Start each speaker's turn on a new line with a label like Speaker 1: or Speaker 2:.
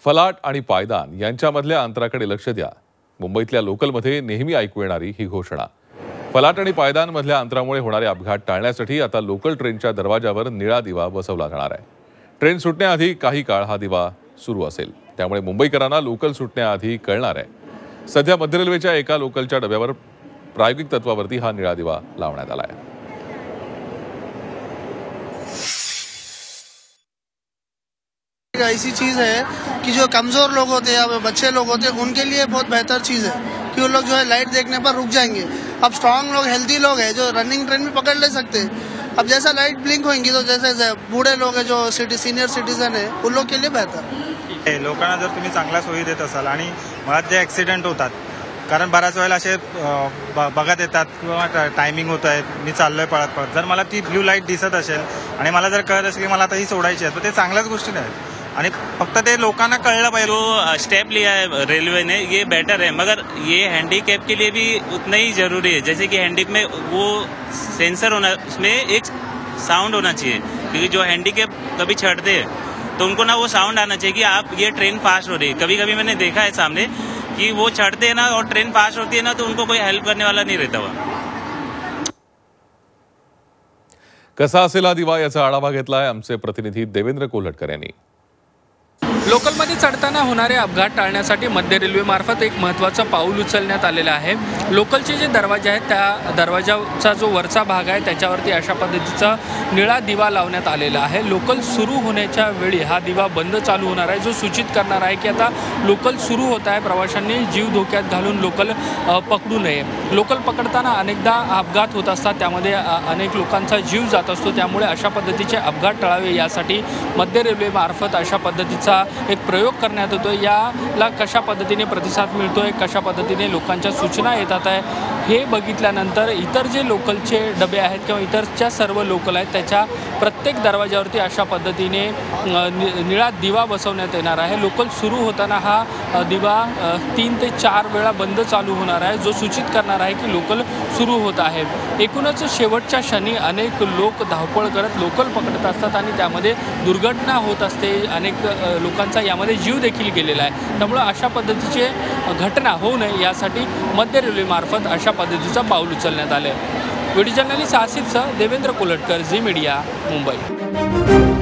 Speaker 1: फलाट आणि पायदान यांच्यामधल्या अंतराकडे लक्ष द्या. मुंबईतल्या लोकलमध्ये नेहमी ऐकू येणारी ही घोषणा. फलाट आणि पायदानमधल्या अंतरामुळे होणारे अपघात टाळण्यासाठी आता लोकल ट्रेनच्या दरवाजावर निळा दिवा बसवला जाणार आहे. ट्रेन सुटण्याआधी काही काळ हा दिवा सुरू असेल, त्यामुळे मुंबईकरांना लोकल सुटण्याआधी कळणार आहे. सध्या मध्य रेल्वेच्या एका लोकलच्या डब्यावर प्रायोगिक तत्वावरती हा निळा दिवा लावण्यात आला आहे.
Speaker 2: ऐसी चीज़ है कि जो कमज़ोर लोग होते हैं या बच्चे लोग होते हैं उनके लिए बहुत बेहतर चीज़ है कि वो लोग जो है लाइट देखने पर रुक जाएंगे. अब स्ट्रांग लोग, हेल्दी लोग हैं जो रनिंग ट्रेन भी पकड़ ले सकते हैं. अब जैसा लाइट ब्लिंक होंगी तो जैसे बूढ़े लोग हैं जो सीनियर सिटीजन है उन लोग के लिए बेहतर है.
Speaker 3: लोकांना जर तुम्ही चांगला सोयी देत असाल आणि मुळात जे ॲक्सिडेंट होतात, कारण बऱ्याच वेळेला असे बघत येतात किंवा टायमिंग होत आहे, मी चाललोय पळत पळत, जर मला ती ब्ल्यू लाईट दिसत असेल आणि मला जर कळत असेल की मला आता ही सोडायची आहे, तर ते चांगल्याच गोष्टी नाहीत. आणि फक्त ते लोकांना कळलं पाहिजे.
Speaker 4: जो स्टेप लिया है रेलवे ने ये बेटर है, मगर ये हैंडीकैप के लिए भी उतना ही जरूरी है. जैसे कि हैंडीकैप में वो सेंसर होना, उसमें एक साउंड होना चाहिए, क्योंकि जो हैंडीकैप कभी चढ़ते हैं तो उनको ना वो साउंड आना चाहिए कि आप ये ट्रेन फास्ट हो रही है. कभी कभी मैंने देखा है सामने कि वो चढ़ते हैं ना और ट्रेन फास्ट होती है ना, तो उनको कोई हेल्प करने वाला नहीं रहता हुआ.
Speaker 1: कसा असेल हा दिवा याचा आढावा घेतलाय आमचे प्रतिनिधी देवेंद्र कोल्हटकर यांनी.
Speaker 5: लोकलमध्ये चढताना होणारे अपघात टाळण्यासाठी मध्य रेल्वेमार्फत एक महत्त्वाचं पाऊल उचलण्यात आलेलं आहे. लोकलचे जे दरवाजे आहेत त्या दरवाजाचा जो वरचा भाग आहे त्याच्यावरती अशा पद्धतीचा निळा दिवा लावण्यात आलेला आहे. लोकल सुरू होण्याच्या वेळी हा दिवा बंद चालू होणार आहे, जो सूचित करणार आहे की आता लोकल सुरू होत आहे. प्रवाशांनी जीव धोक्यात घालून लोकल पकडू नये. लोकल पकडताना अनेकदा अपघात होत असतात, त्यामध्ये अनेक लोकांचा जीव जात असतो. त्यामुळे अशा पद्धतीचे अपघात टाळावे यासाठी मध्य रेल्वेमार्फत अशा पद्धतीचा एक प्रयोग करण्यात येतो. याला कशा पद्धतीने प्रतिसाद मिळतोय, कशा पद्धतीने लोकांच्या सूचना येतात आहे, हे बघितल्यानंतर इतर जे लोकलचे डबे आहेत किंवा इतरच्या सर्व लोकल आहेत त्याच्या प्रत्येक दरवाजावरती अशा पद्धतीने निळा दिवा बसवण्यात येणार आहे. लोकल सुरू होताना हा दिवा 3 ते 4 वेळा बंद चालू होणार आहे, जो सूचित करणार आहे की लोकल सुरू होत आहे. एकूणच शेवटच्या क्षणी अनेक लोक धावपळ करत लोकल पकडत असतात आणि त्यामध्ये दुर्घटना होत असते. अनेक लोकांचा यामध्ये जीव देखील गेलेला आहे. त्यामुळे अशा पद्धतीचे घटना होऊ नये यासाठी मध्य रेल्वेमार्फत अशा पद्धतीचं पाऊल उचलण्यात आलं आहे. व्हिडिओ जर्नलिस्ट आसिफसह देवेंद्र कोल्हटकर, झी मीडिया, मुंबई.